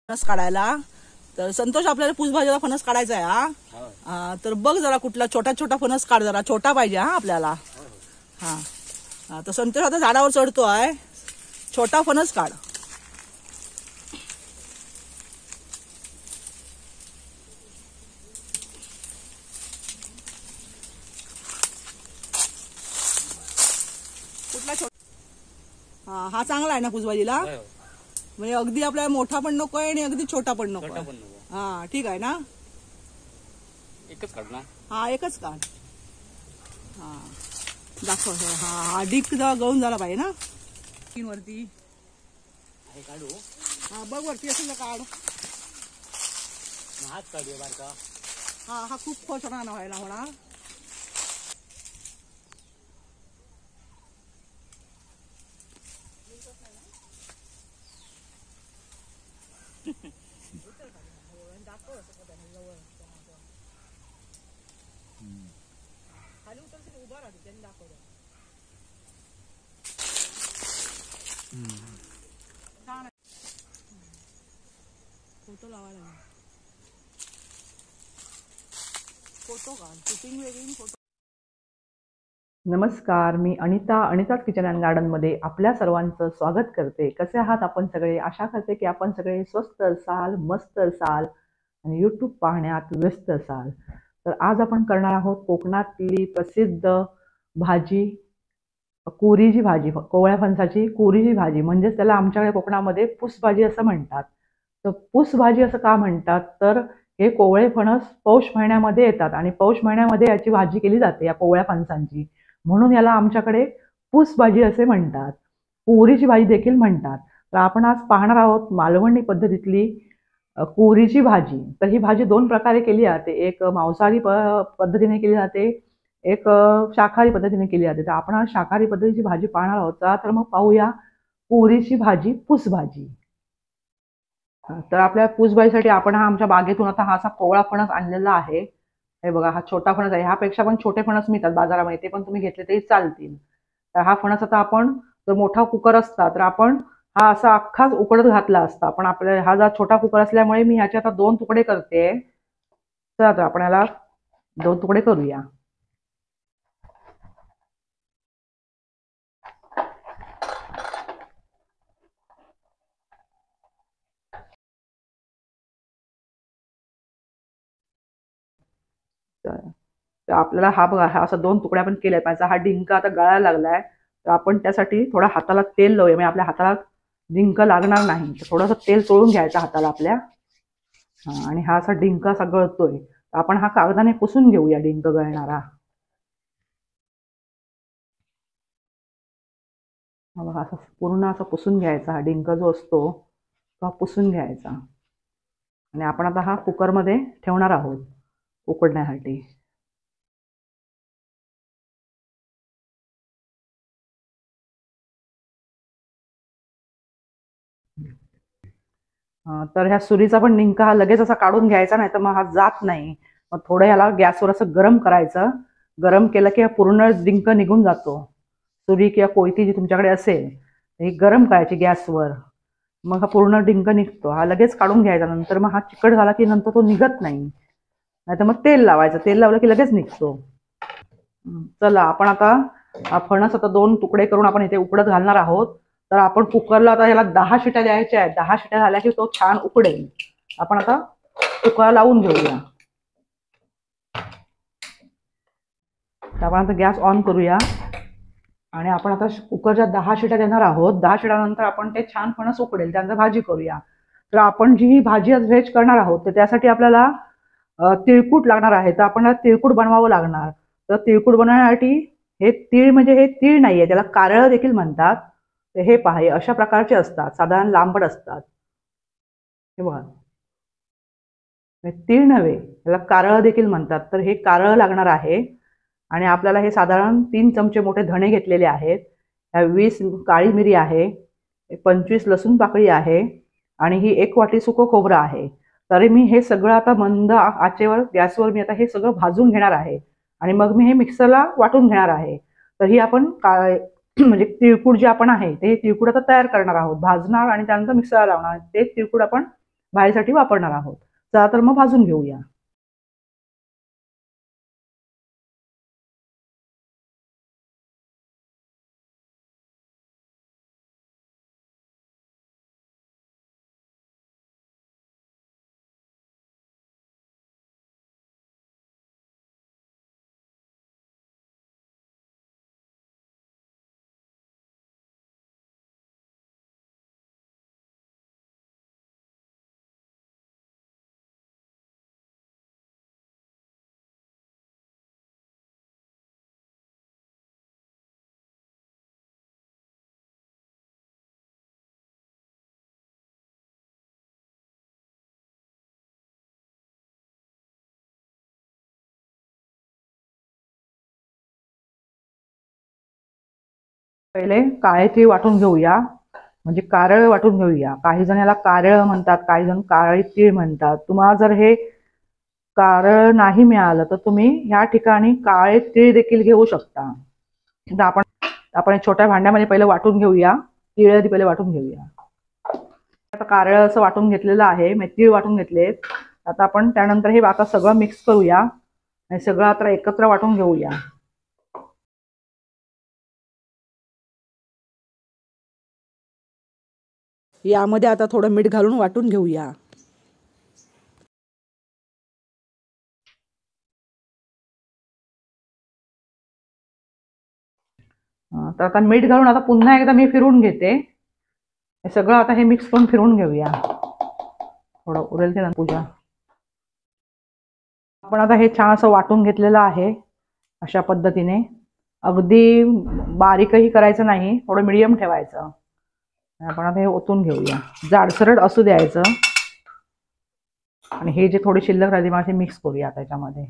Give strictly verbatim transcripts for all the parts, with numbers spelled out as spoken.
फणस काढायला. तर संतोष आपल्याला पुसभाजीला फणस काढायचा आहे. हा हा, तर बघ जरा कुठला छोटा छोटा फणस काढ, जरा छोटा पाहिजे हा आपल्याला. हा हा, तर संतोष आता झाडावर चढतो आहे. छोटा फणस काढ. कुठला छोटा? हा हा चांगला आहे ना पुसभाजीला. म्हणजे अगदी आपल्याला मोठा पण नको आहे आणि अगदी छोटा पण नको आहे. हा ठीक आहे ना. एकच काढ ना. हा एकच काढ. हा दाखव. हा हा डिक गळून झाला पाहिजे ना वरती. काढू. हा बघ वरती असेल काढ. हात काढूया बारका. हा हा खूप खोचरा व्हायला होणार. खाली उतर उभा राहते त्यांनी दाखवलं. छान आहे. फोटो लावायला फोटो काढ. शूटिंग वेगळी फोटो. नमस्कार, मी अनिता अनिताज किचन अँड गार्डनमध्ये आपल्या सर्वांचं स्वागत करते. कसे आहात आपण सगळे? आशा करते की आपण सगळे स्वस्त असाल, मस्त असाल आणि यूट्यूब पाहण्यात व्यस्त असाल. तर आज आपण करणार आहोत कोकणातली प्रसिद्ध भाजी, कोरीची भाजी, कोवळ्या फणसाची कोरीची भाजी. म्हणजेच त्याला आमच्याकडे कोकणामध्ये पुसभाजी असं म्हणतात. तर पुसभाजी असं का म्हणतात? तर हे कोवळे फणस पौष महिन्यामध्ये येतात आणि पौष महिन्यामध्ये याची भाजी केली जाते, या कोवळ्या फणसांची. म्हणून याला आमच्याकडे पुसभाजी असे म्हणतात. कोरीची भाजी देखील म्हणतात. तर आपण आज पाहणार आहोत मालवणी पद्धतीतली कोरीची भाजी. तर ही भाजी दोन प्रकारे केली जाते. एक मांसाहारी पद्धतीने केली जाते, एक शाकाहारी पद्धतीने केली जाते. तर आपण आज शाकाहारी पद्धतीची भाजी पाहणार आहोत. तर मग पाहूया कोरीची भाजी, पुसभाजी. तर आपल्या पुसभाजीसाठी आपण हा आमच्या बागेतून आता हा असा कोवळा फणस आणलेला आहे. हे बघा, हा छोटा फणस आहे. ह्यापेक्षा पण छोटे फणस मिळतात बाजारामध्ये, ते पण तुम्ही घेतले तरी चालतील. तर हा फणस आता आपण, जर मोठा कुकर असता तर आपण हा असा अख्खाच उकडत घातला असता. पण आपल्या हा जर छोटा कुकर असल्यामुळे मी ह्याचे आता दोन तुकडे करते. तर आता आपण याला दोन तुकडे करूया. तर आपल्याला हा बघा, हा असं दोन तुकड्या आपण केल्या पाहिजे. हा डिंक आता गळायला लागलाय, तर आपण त्यासाठी थोडा हाताला तेल लावूया. म्हणजे आपल्या हाताला डिंक लागणार नाही. तर थोडंसं तेल चोळून घ्यायचं हाताला आपल्या. हा, आणि हा असा डिंक असा गळतोय, तर आपण हा कागदाने पुसून घेऊया डिंक गळणारा. बघा, असं पूर्ण असं पुसून घ्यायचा. हा डिंक जो असतो तो पुसून घ्यायचा. आणि आपण आता हा कुकरमध्ये ठेवणार आहोत उकडण्यासाठी. तर ह्या सुरीचा पण डिंक हा लगेच असा काढून घ्यायचा, नाही तर मग हा जात नाही. मग थोडं ह्याला गॅसवर असं गरम करायचं. गरम केलं की हा पूर्ण डिंक निघून जातो. सुरी किंवा कोयती जी तुमच्याकडे असेल ही गरम करायची गॅसवर. मग हा पूर्ण डिंक निघतो. हा लगेच काढून घ्यायचा. नंतर मग हा चिकट झाला की नंतर तो निघत नाही. नाहीतर मग तेल लावायचं. तेल लावलं की लगेच निघतो. चला, आपण आता हा फणस आता दोन तुकडे करून आपण इथे उकडत घालणार आहोत. तर आपण कुकरला आता याला दहा शिट्या द्यायच्या आहेत. दहा शिट्या झाल्या की तो छान उकडेल. आपण आता कुकर लावून घेऊया. आपण आता गॅस ऑन करूया आणि आपण आता कुकरच्या दहा शिट्या देणार आहोत. दहा शिट्यानंतर आपण ते छान फणस उकडेल त्यानंतर भाजी करूया. तर आपण जी ही भाजी आज व्हेज करणार आहोत, तर त्यासाठी आपल्याला तिळकूट लागणार आहे. तर आपण तिळकूट बनवावं लागणार. तर तिळकूट बनवण्यासाठी हे तीळ, म्हणजे हे तीळ नाहीये, त्याला कारळ देखील म्हणतात. तर हे पहा, हे अशा प्रकारचे असतात, साधारण लांबट असतात. हे बघा, तीळ नव्हे, त्याला कारळ देखील म्हणतात. तर हे कारळ लागणार आहे. आणि आपल्याला हे साधारण तीन चमचे मोठे धणे घेतलेले आहेत. वीस काळी मिरी आहे, पंचवीस लसूण पाकळी आहे आणि ही एक वाटी सुकं खोबरं आहे. तरी मी हे सगळं आता मंद आचेवर गॅसवर मी आता हे सगळं भाजून घेणार आहे आणि मग मी हे मिक्सरला वाटून घेणार आहे. तर ही आपण काय म्हणजे तिळकूट जे आपण आहे ते तिळकूट आता तयार करणार आहोत, भाजणार आणि त्यानंतर मिक्सरला लावणार. ते तिळकूट आपण भाजीसाठी वापरणार आहोत. चला तर मग भाजून घेऊया. पहिले काळे तीळ वाटून घेऊया, म्हणजे कारळ वाटून घेऊया. काही जण याला कारळ म्हणतात, काही जण काळे तीळ म्हणतात. तुम्हाला जर हे कारळ नाही मिळालं तर तुम्ही ह्या ठिकाणी काळे तीळ देखील घेऊ शकता. आता आपण आपण छोट्या भांड्यामध्ये पहिले वाटून घेऊया. तीळ आधी पहिले वाटून घेऊया. आता कारळ असं वाटून घेतलेलं आहे, मी तीळ वाटून घेतलेत. आता आपण त्यानंतर हे आता सगळं मिक्स करूया आणि सगळं आता एकत्र वाटून घेऊया. यामध्ये आता थोडं मीठ घालून वाटून घेऊया. तर आता मीठ घालून आता पुन्हा एकदा मी फिरून घेते. हे सगळं आता हे मिक्स करून फिरून घेऊया. थोडं उरेल ते पूजा. आपण आता हे छान असं वाटून घेतलेलं आहे अशा पद्धतीने. अगदी बारीकही करायचं नाही, थोडं मिडियम ठेवायचं. आपण आता हे ओतून घेऊया. जाडसरट असू द्यायचं आणि हे जे थोडी शिल्लक राहिली माझे मिक्स करूया त्याच्यामध्ये.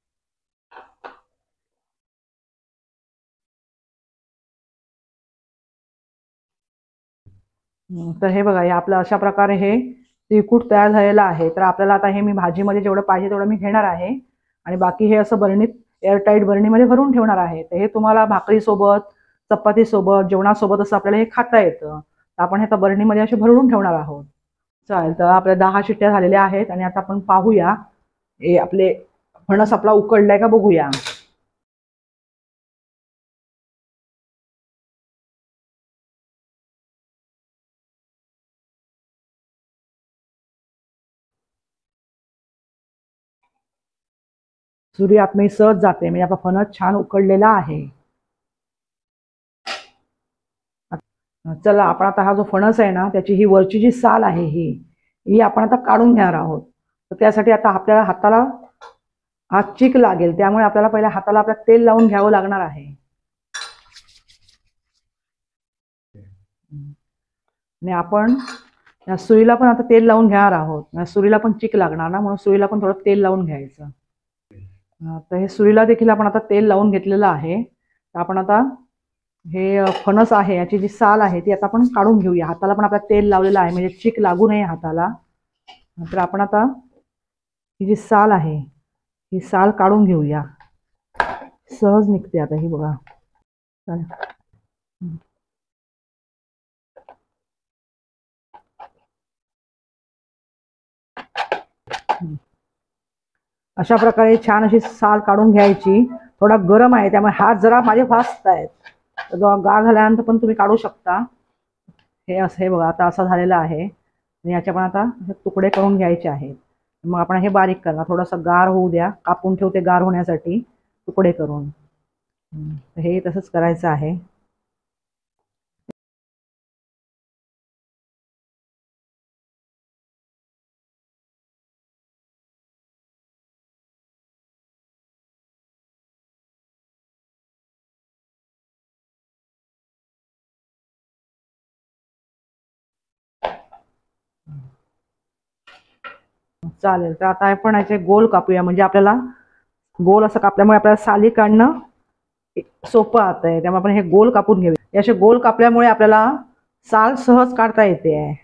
तर हे बघा, हे आपलं अशा प्रकारे हे तिळकूट तयार झालेलं आहे. तर आपल्याला आता हे मी भाजीमध्ये जेवढं पाहिजे तेवढं मी घेणार आहे आणि बाकी हे असं बरणीत एअरटाईट बरणीमध्ये भरून ठेवणार आहे. तर हे तुम्हाला भाकरीसोबत, चपातीसोबत, जेवणासोबत असं आपल्याला हे खाता येतं. तर आपण हे आता बरणीमध्ये असे भरून ठेवणार आहोत. चालेल, तर आपल्या दहा शिट्ट्या झालेल्या आहेत आणि आता आपण पाहूया हे आपले फणस आपला उकडलाय का बघूया. सुरी आतमध्ये सहज जाते, म्हणजे आपला फणस छान उकडलेला आहे. चला, आपण आता हा जो फणस आहे ना त्याची ही वरची जी साल आहे ही ही आपण आता काढून घेणार आहोत. तर त्यासाठी आता आपल्याला हाताला हा चिक लागेल, त्यामुळे आपल्याला पहिल्या हाताला आपल्या तेल लावून घ्यावं लागणार आहे. आणि आपण या सुईला पण आता तेल लावून घेणार आहोत. या सुरीला पण चिक लागणार ना, म्हणून सुईला पण थोडं तेल लावून घ्यायचं. तर हे सुरीला देखील आपण आता तेल लावून घेतलेलं आहे. तर आपण आता हे फणस आहे याची जी साल आहे ती आता आपण काढून घेऊया. हाताला पण आपल्याला तेल लावलेलं आहे म्हणजे चिक लागू नये हाताला. तर आपण आता ही जी साल आहे ही साल काढून घेऊया. सहज निघते आता ही बघा. अशा प्रकारे छान अशी साल काढून घ्यायची. थोडा गरम आहे त्यामुळे हात जरा माझे भाजत आहेत. तर गार झाल्यानंतर पण तुम्ही काढू शकता. हे असं हे बघा आता असं झालेलं आहे आणि याचे पण आता तुकडे करून घ्यायचे आहेत. मग आपण हे बारीक करणार, थोडासा गार होऊ द्या, कापून ठेवते गार होण्यासाठी तुकडे करून. हे तसंच करायचं आहे. चालेल, तर आता आपण याचे गोल कापूया. म्हणजे आपल्याला गोल असं कापल्यामुळे आपल्याला साली काढणं सोपं आता आहे, त्यामुळे आपण हे गोल कापून घेऊया. असे गोल कापल्यामुळे आपल्याला साल सहज काढता येते आहे.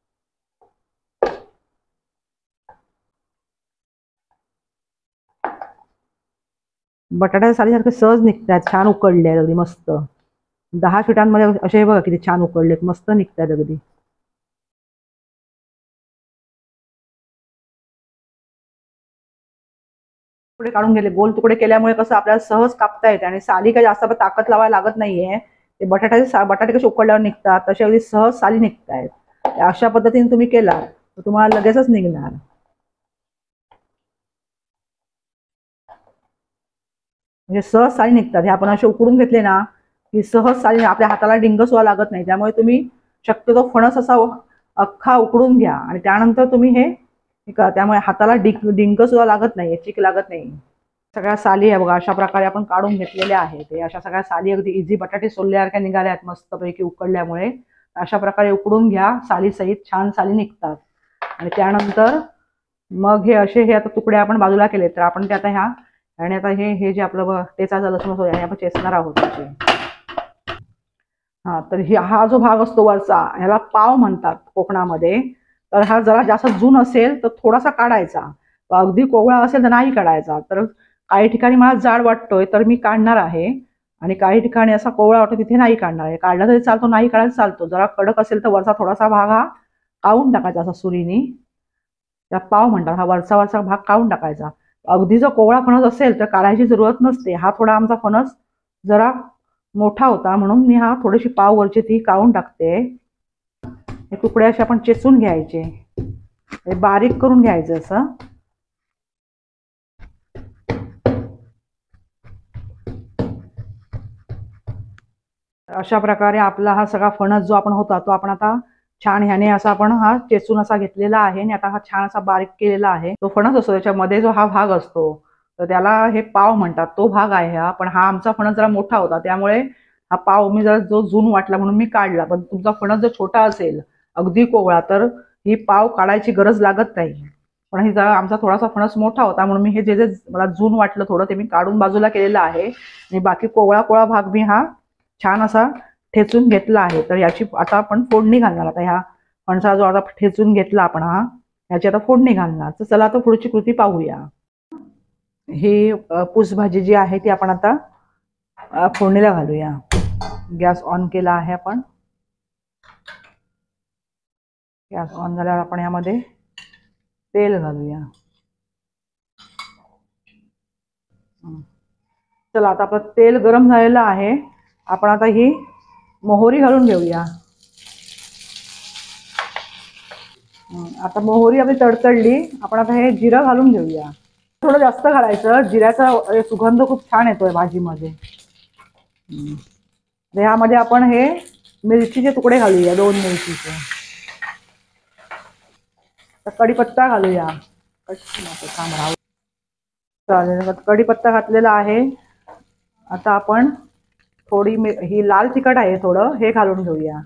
बटाट्याच्या सालीसारखे सहज निघतात, छान उकडले आहेत अगदी मस्त. दहा शिटांमध्ये असे बघा किती छान उकडलेत, मस्त निघतात अगदी. तुकडे काढून घेतले, गोल तुकडे केल्यामुळे कसं आपल्याला सहज कापता येते आणि साली काही जास्त आपण ताकद लावायला लागत नाहीये. ते बटाट्याचे बटाटे कसे उकडल्यावर निघतात तसे अगदी सहज साली निघतायत. अशा पद्धतीने तुम्ही केला तर तुम्हाला लगेचच निघणार. म्हणजे सहज साली निघतात. हे आपण असे उकडून घेतले ना की सहज साली आपल्या हाताला डिंग सुद्धा लागत नाही. त्यामुळे तुम्ही शक्यतो फणस असा अख्खा उकडून घ्या आणि त्यानंतर तुम्ही हे त्यामुळे हाताला डिंक डिंक सुद्धा लागत नाही, चिक लागत नाही. सगळ्या साली आहे बघा अशा प्रकारे आपण काढून घेतलेल्या आहेत. हे अशा सगळ्या साली अगदी इझी बटाटे सोलल्यासारख्या निघाल्या आहेत मस्तपैकी उकडल्यामुळे. अशा प्रकारे उकडून घ्या, साली सहित छान साली निघतात. आणि त्यानंतर मग हे असे हे आता तुकडे आपण बाजूला केले तर आपण ते आता ह्या आणि आता हे हे जे आपलं टेचाचा लसूण हे आपण चेचणार आहोत त्याचे. हा तर हा जो भाग असतो वरचा ह्याला पाव म्हणतात कोकणामध्ये. तर हा जरा जास्त जून असेल तर थोडासा काढायचा, अगदी कोवळा असेल तर नाही काढायचा. तर काही ठिकाणी मला जाड वाटतोय तर मी काढणार आहे आणि काही ठिकाणी असा कोवळा वाटतो तिथे नाही काढणार आहे. काढला तरी चालतो, नाही काढायला चालतो. जरा कडक असेल तर वरचा थोडासा भाग हा काढून टाकायचा असा सुरीनी. त्या पाव म्हणतात. हा वरचा वरचा भाग काढून टाकायचा. अगदी जर कोवळा फणस असेल तर काढायची जरूरत नसते. हा थोडा आमचा फणस जरा मोठा होता म्हणून मी हा थोडीशी पाव वरची ती काढून टाकते. हे तुकडे असे आपण चेचून घ्यायचे, हे बारीक करून घ्यायचं असं. अशा प्रकारे आपला हा सगळा फणस जो आपण होता तो आपण आता छान ह्याने असा आपण हा चेचून असा घेतलेला आहे आणि आता हा छान असा बारीक केलेला आहे. तो फणस असतो त्याच्यामध्ये जो हा भाग असतो तर त्याला हे पाव म्हणतात, तो भाग आहे हा. पण हा आमचा फणस जरा मोठा होता त्यामुळे हा पाव मी जरा जो जून वाटला म्हणून मी काढला. पण तुमचा फणस जर छोटा असेल अगदी कोवळा तर ही पाव काढायची गरज लागत नाही. पण ही जरा आमचा थोडासा फणस मोठा होता म्हणून मी हे जे जे मला जून वाटलं थोडं ते मी काढून बाजूला केलेलं आहे आणि बाकी कोवळा कोवळा भाग मी हा छान असा ठेचून घेतला आहे. तर याची आता आपण फोडणी घालणार. आता ह्या फणसा जो आता ठेचून घेतला आपण हा याची आता फोडणी घालणार. तर चला आता पुढची कृती पाहूया. ही पूसभाजी जी आहे ती आपण आता फोडणीला घालूया. गॅस ऑन केला आहे आपण. गॅस ऑन झाल्यावर आपण यामध्ये तेल घालूया. चला आता आपलं तेल गरम झालेलं आहे. आपण आता ही मोहरी घालून घेऊया. आता मोहरी आपली तडतडली. आपण आता हे जिरं घालून घेऊया. थोडं जास्त घालायचं, जिऱ्याचा सुगंध खूप छान येतोय भाजीमध्ये. ह्यामध्ये आपण हे मिरचीचे तुकडे घालूया, दोन मिरचीचे. कढीपत्ता घालूया. चालेल, कढीपत्ता घातलेला आहे. आता आपण थोडी ही लाल तिखट आहे थोडं हे घालून घेऊया.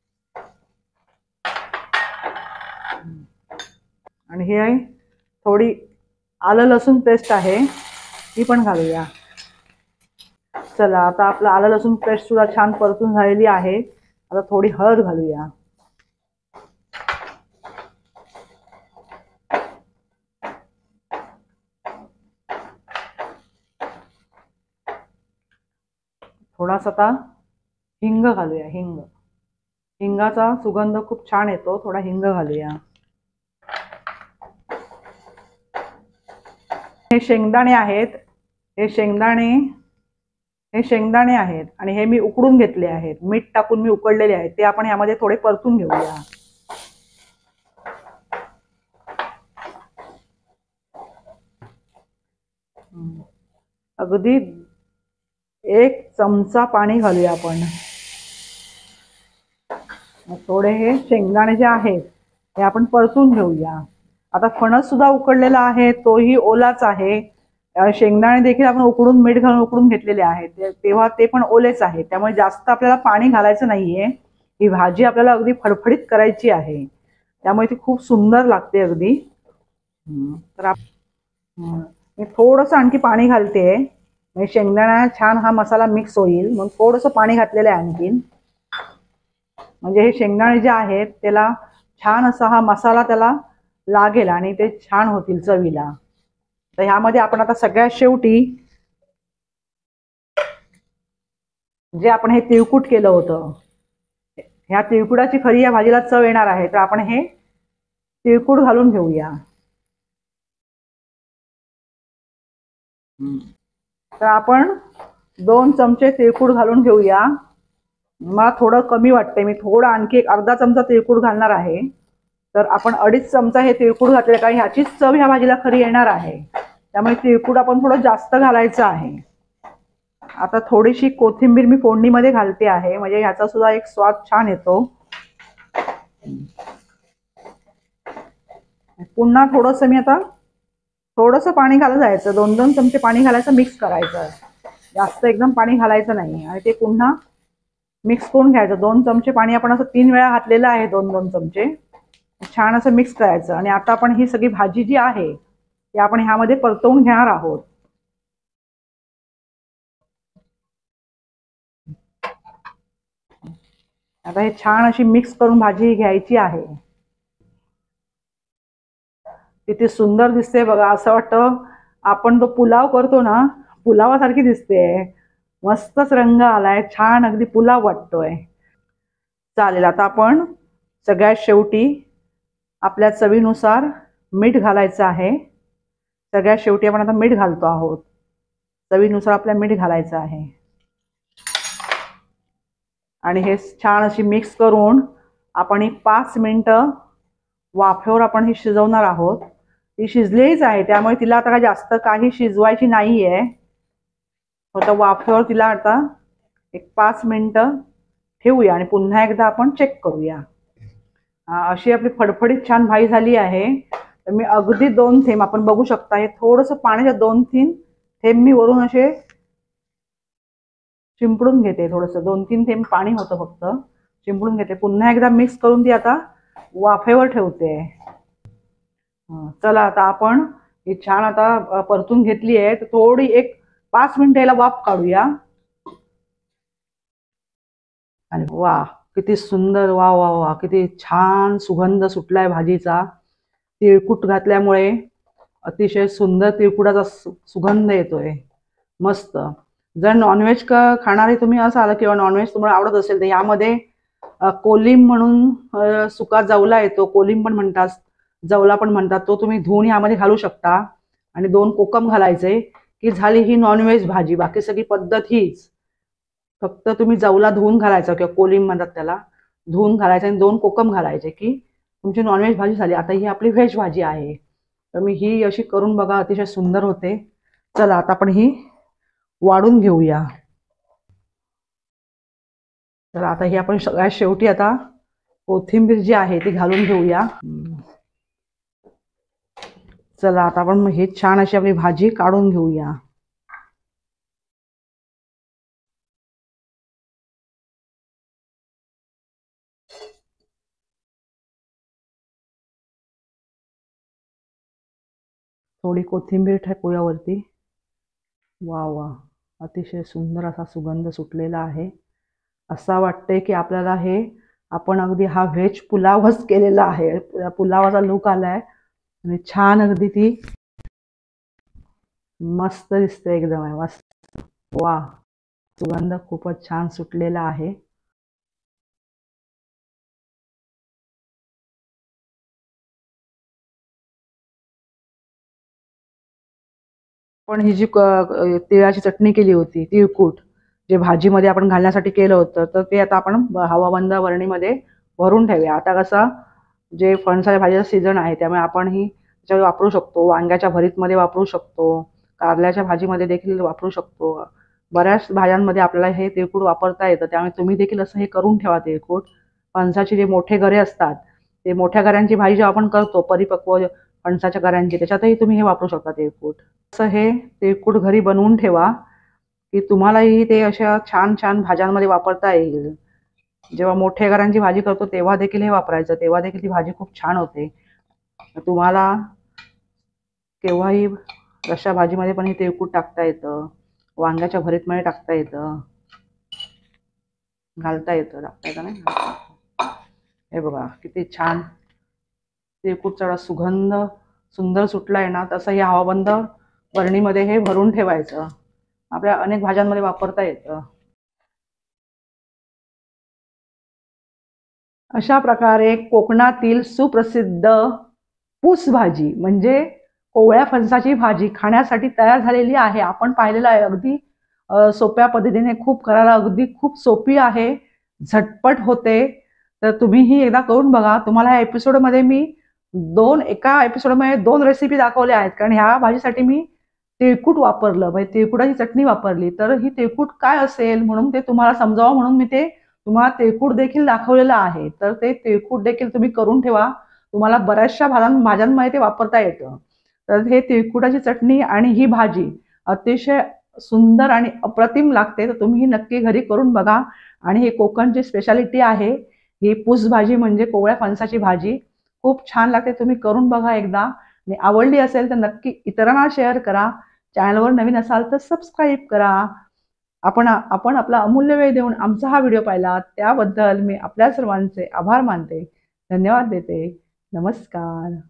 आणि हे आहे थोडी आलं लसूण पेस्ट आहे ती पण घालूया. चला आता आपलं आलं लसूण पेस्ट सुद्धा छान परतून झालेली आहे. आता थोडी हळद घालूया. थोडासा आता हिंग घालूया. हिंग हिंगाचा सुगंध खूप छान येतो. थोडा हिंग घालूया. हे शेंगदाणे आहेत. हे शेंगदाणे हे शेंगदाणे आहेत आणि हे मी उकडून घेतले आहेत. मीठ टाकून मी उकडलेले आहेत. ते आपण यामध्ये थोडे परतून घेऊया. अगदी एक चमचा पाणी घालूया आपण. थोडे हे शेंगदाणे जे आहेत हे आपण परतून घेऊया. आता फणस सुद्धा उकडलेला आहे, तोही ओलाच आहे. शेंगदाणे देखील आपण उकडून मीठ घालून उकडून घेतलेले आहेत, तेव्हा ते पण ओलेच आहे. त्यामुळे जास्त आपल्याला पाणी घालायचं नाहीये. ही भाजी आपल्याला अगदी फडफडीत करायची आहे, त्यामुळे ती खूप सुंदर लागते अगदी. तर मी थोडंसं आणखी पाणी घालते, म्हणजे शेंगदाणा छान हा मसाला मिक्स होईल. मग थोडंसं पाणी घातलेलं आहे आणखीन, म्हणजे हे शेंगदाणे जे आहेत त्याला छान असा हा मसाला त्याला लागेल आणि ते छान होतील चवीला. तर ह्यामध्ये आपण आता सगळ्यात शेवटी जे आपण हे तिळकुट केलं होतं, ह्या तिळकुटाची खरी या भाजीला चव येणार आहे. तर आपण हे तिळकुट घालून घेऊया. तर आपण दोन चमचे तिळकूळ घालून घेऊया. मला थोडं कमी वाटते, मी थोडं आणखी एक अर्धा चमचा तिळकूळ घालणार आहे. तर आपण अडीच चमचा हे तिळकूळ घातले, कारण ह्याचीच चव ह्या भाजीला खरी येणार आहे. त्यामुळे तिळकूळ आपण थोडं जास्त घालायचं आहे. आता थोडीशी कोथिंबीर मी फोडणीमध्ये घालते आहे, म्हणजे ह्याचा सुद्धा एक स्वाद छान येतो. पुन्हा थोडंसं मी आता थोडंसं पाणी घालत जायचं, दोन दोन चमचे पाणी घालायचं, मिक्स करायचं. जास्त एकदम पाणी घालायचं नाही आणि ते पुन्हा मिक्स करून घ्यायचं. दोन चमचे पाणी आपण असं तीन वेळा घातलेलं आहे, दोन दोन चमचे. छान असं मिक्स करायचं आणि आता आपण ही सगळी भाजी जी आहे ती आपण ह्यामध्ये परतवून घेणार आहोत. आता हे छान अशी मिक्स करून भाजी घ्यायची आहे. किती सुंदर दिसते बघा, असं वाटतं आपण तो पुलाव करतो ना, पुलावासारखी दिसते. मस्तच रंग आलाय, छान अगदी पुलाव वाटतोय. चालेल, आता आपण सगळ्यात शेवटी आपल्या चवीनुसार मीठ घालायचं आहे. सगळ्यात शेवटी आपण आता मीठ घालतो आहोत. चवीनुसार आपल्या मीठ घालायचं आहे आणि हे छान अशी मिक्स करून आपण ही पाच मिनिटं वाफेवर आपण ही शिजवणार आहोत. ती शिजलीच आहे, त्यामुळे तिला आता काय जास्त काही शिजवायची नाही आहे. फक्त वाफेवर तिला आता एक पाच मिनिटं ठेवूया आणि पुन्हा एकदा आपण चेक करूया. अशी आपली फडफडीत छान भाजी झाली आहे. तर मी अगदी दोन थेंब, आपण बघू शकता, हे थोडंसं पाण्याच्या दोन तीन थेंब मी वरून असे चिंपडून घेते. थोडंसं दोन तीन थेंब पाणी होतं, फक्त चिंपडून घेते. पुन्हा एकदा मिक्स करून ती आता वाफेवर ठेवते. चला, आता आपण ही छान आता परतून घेतली आहे, तर थोडी एक पाच मिनिटं याला वाफ काढूया. आणि वा, किती सुंदर, वा वा वा, किती छान सुगंध सुटलाय भाजीचा. तिळकूट घातल्यामुळे अतिशय सुंदर तिळकुटाचा सुगंध येतोय, मस्त. जर नॉनव्हेज खाणारे तुम्ही असाल किंवा नॉनव्हेज तुम्हाला आवडत असेल तर यामध्ये कोलिंब म्हणून सुका जवला येतो, कोलिंब पण म्हणतात, जवला पण म्हणतात, तो तुम्ही धुवून यामध्ये घालू शकता आणि दोन कोकम घालायचे की झाली ही नॉनव्हेज भाजी. बाकी सगळी पद्धत हीच, फक्त तुम्ही जवला धुवून घालायचा किंवा कोलिंब म्हणतात त्याला, धुवून घालायचं आणि दोन कोकम घालायचे की तुमची नॉनव्हेज भाजी झाली. आता ही आपली व्हेज भाजी आहे, तर मी ही अशी करून बघा, अतिशय सुंदर होते. चला, आता आपण ही वाढून घेऊया. तर आता ही आपण सगळ्यात शेवटी आता कोथिंबीर जी आहे ती घालून घेऊया. चला, आता आपण ही छान अशी आपली भाजी काढून घेऊया. थोडी कोथिंबीर टाकूया वरती. वा वा, अतिशय सुंदर असा सुगंध सुटलेला आहे. असा वाटतंय की आपल्याला हे आपण अगदी हा व्हेज पुलावच केलेला आहे. पुलावाचा लुक आलाय आणि छान अगदी ती मस्त दिसते, एकदम आहे मस्त. वा, सुगंध खूपच छान सुटलेला आहे. पण ही जी तिळाची चटणी केली होती, तिळकूट जे भाजीमध्ये आपण घालण्यासाठी केलं होतं, तर ते आता आपण हवाबंद बरणीमध्ये भरून ठेवूया. आता कसा जे फणसाच्या भाजीचा सीझन आहे, त्यामुळे आपण ही त्याच्यावर वापरू शकतो. वांग्याच्या भरीतमध्ये वापरू शकतो, कारल्याच्या भाजीमध्ये देखील वापरू शकतो. बऱ्याच भाज्यांमध्ये आपल्याला हे तिळकूट वापरता येतं, त्यामुळे तुम्ही देखील असं हे करून ठेवा तिळकूट. फणसाचे जे मोठे गरे असतात, ते मोठ्या गऱ्यांची भाजी जेव्हा आपण करतो, परिपक्व फणसाच्या गऱ्यांची, त्याच्यातही तुम्ही हे वापरू शकता तिळकूट. असं हे तिळकूट घरी बनवून ठेवा की तुम्हालाही ते अशा छान छान भाज्यांमध्ये वापरता येईल. जेव्हा मोठ्या गऱ्यांची भाजी करतो तेव्हा देखील हे वापरायचं, तेव्हा देखील ती भाजी खूप छान होते. तुम्हाला केव्हाही रश्शा भाजीमध्ये पण हे तिळकूट टाकता येतं, वांग्याच्या भरीतमध्ये टाकता येतं, घालता येतं, टाकता येतं नाही. हे बघा किती छान तिळकूटचा सुगंध सुंदर सुटला आहे ना. तसं हे हवाबंद बरणीमध्ये हे भरून ठेवायचं, आपल्या अनेक भाज्यांमध्ये वापरता येतं. अशा प्रकारे कोकणातील सुप्रसिद्ध पूस भाजी म्हणजे कोवळ्या फणसाची भाजी खाण्यासाठी तयार झालेली आहे. आपण पाहिलेलं आहे अगदी अ, सोप्या पद्धतीने, खूप करायला अगदी खूप सोपी आहे, झटपट होते. तर तुम्हीही एकदा करून बघा. तुम्हाला ह्या एपिसोडमध्ये मी दोन एका एपिसोडमध्ये दोन रेसिपी दाखवल्या आहेत, कारण ह्या भाजीसाठी मी तिळकूट वापरलं, म्हणजे तिळकुटाची चटणी वापरली. तर ही तिळकूट काय असेल म्हणून ते तुम्हाला समजावं म्हणून मी ते तुम्हाला तिळकूट देखील दाखवलेलं आहे. तर ते तिळकूट देखील तुम्ही करून ठेवा. तुम्हाला बऱ्याचशा भाज्यां भाज्यांमध्ये ते वापरता येतं. तर हे तिळकुटाची चटणी आणि ही भाजी अतिशय सुंदर आणि अप्रतिम लागते. तर तुम्ही ही नक्की घरी करून बघा. आणि ही कोकणची स्पेशालिटी आहे. ही पूस भाजी म्हणजे कोवळ्या फणसाची भाजी खूप छान लागते. तुम्ही करून बघा एकदा. आणि आवडली असेल तर नक्की इतरांना शेअर करा. चॅनलवर नवीन असाल तर सबस्क्राईब करा. आपण आपण आपला अमूल्य वेळ देऊन आमचा हा व्हिडिओ पाहिला त्याबद्दल मी आपल्या सर्वांचे आभार मानते. धन्यवाद देते. नमस्कार.